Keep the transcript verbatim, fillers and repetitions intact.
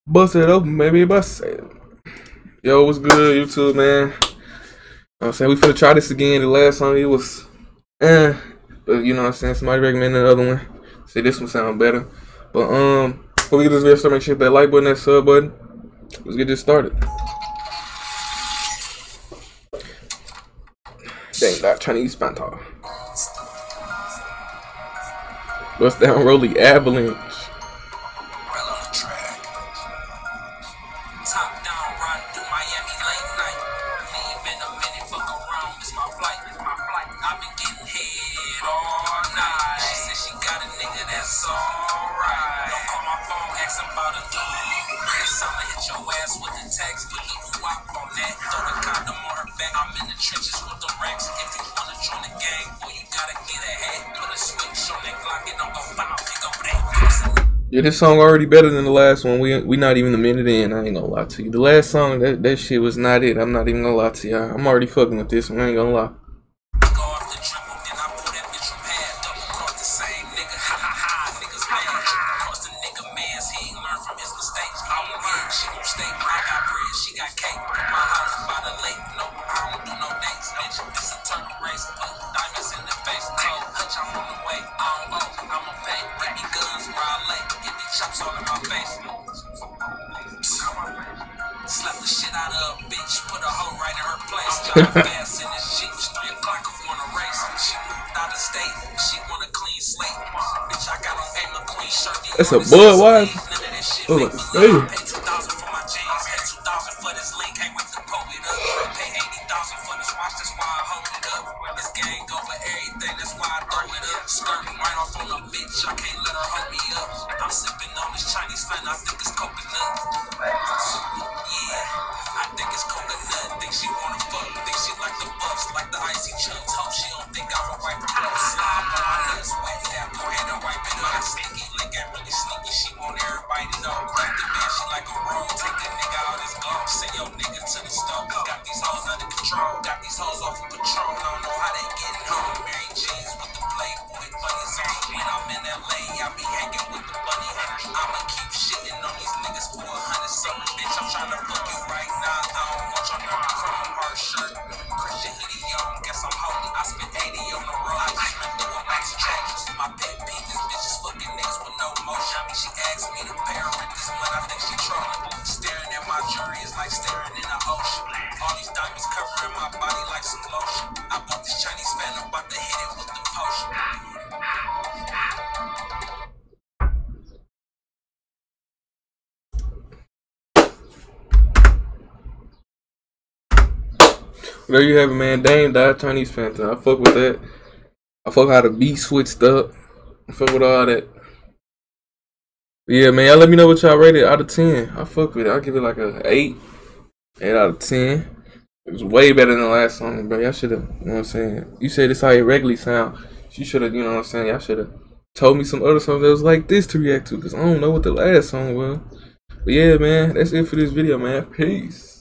Bust it open, baby, bust it. Yo, what's good, YouTube, man? You know what I'm saying? We finna try this again. The last song, it was, eh. But, you know what I'm saying? Somebody recommended another one. Say this one sound better. But, um, before we get this video started, make sure you hit that like button, that sub button. Let's get this started. Dang, that Chinese Fanta. Bust down, Rolly Avalanche. Top down, run through Miami late night. Leave in a minute, fuck around, miss my flight. I've been getting head all night. She said she got a nigga that's alright. Don't call my phone, ask him about a dog. I'ma hit your ass with the text, put the wop on that. Throw the condom on her back. I'm in the trenches with the racks. If you wanna join the gang, boy, you gotta get a hat. Put a switch on that Glock, it don't go bow, pick up that. Yeah, this song already better than the last one. We we not even a minute in. I ain't gonna lie to you. The last song, that, that shit was not it. I'm not even gonna lie to y'all. I'm already fucking with this one. I ain't gonna lie. Go off the triple, then I pull that bitch from pad. Double cross the same nigga. Ha ha ha, niggas mad. Cross the nigga mans, he ain't learned from his mistakes. I won't hit, she won't stay. I got bread, she got cake. Put my house by the lake. No, I don't do no dates, bitch. This a turtle race. Put diamonds in the face. Cold hutch, I'm on the way. I don't owe, I'ma pay. Give me guns where I lay. Give me chops all in my face. Slap the shit out of a bitch. Put a hoe right in her place. Drive fast in this Jeep. Three o'clock, I wanna race. She moved out of state. She want a clean slate. Bitch, I got on A McQueen shirt. That's a Budweiser. None of that shit Oh, make me hey. love. Pay two thousand for my jeans. Pay two thousand for this link. Can't wait to pull it up. Pay eighty thousand for this watch. That's why I hold it up. This gang over everything. That's why I throw it up. Skirting right off on a bitch. I can't let her hold me up. I'm sipping on this Chinese fan. I think it's coconut. Yeah, I think it's coconut. Think she wanna fuck. Think she like the bucks. Like the icy chunks. Hope she don't think I'm a wipe her up. Slide on my nuts. Wet that. Go ahead and wipe it up. Stinky lick ain't really sneaky. She want everybody to know. Like the man, she like a roll. Take the nigga out his glove. Send your nigga to the stove. Got these hoes under control. Got these hoes off of patrol. I don't know how they getting home. Mary Jeans with the Playboy bunnies on. When I'm in L A, I be hanging with the bunny hunters. I'ma keep shitting on these niggas for a hundred summer. Bitch, I'm trying to fuck you right now. I don't want your number chrome heart shirt. Christian hoodie on. Guess I'm holy. I spent eighty on the road. I just been through a max changes. My pet peeve is bitches fucking niggas with no motion. She asked me to pay her rent this month. I think she trolling. Staring at my jewelry is like staring in the ocean. All these diamonds covering my body like some lotion. I bought this Chinese fan. I'm about to hit it with the potion. There you have it, man. Dame died Chinese Fanta. I fuck with that. I fuck how the beat switched up. I fuck with all that. Yeah, man. Y'all let me know what y'all rated out of ten. I fuck with it. I'll give it like a eight. eight out of ten. It was way better than the last song, bro. Y'all should have, you know what I'm saying? You said this how it regularly sound. You should have, you know what I'm saying? Y'all should have told me some other songs that was like this to react to, because I don't know what the last song was. But yeah, man. That's it for this video, man. Peace.